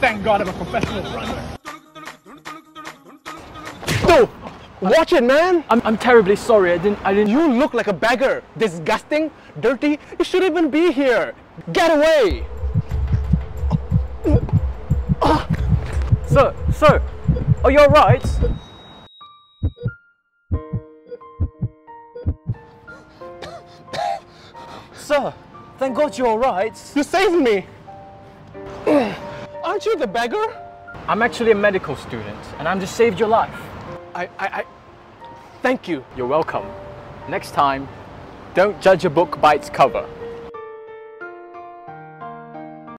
Thank God I'm a professional runner. No! Watch it, man! I'm terribly sorry, I didn't... You look like a beggar. Disgusting, dirty, you shouldn't even be here. Get away! Sir, are you alright? Sir, thank God you're alright. You saved me! Aren't you the beggar? I'm actually a medical student, and I'm just saved your life. Thank you. You're welcome. Next time, don't judge a book by its cover.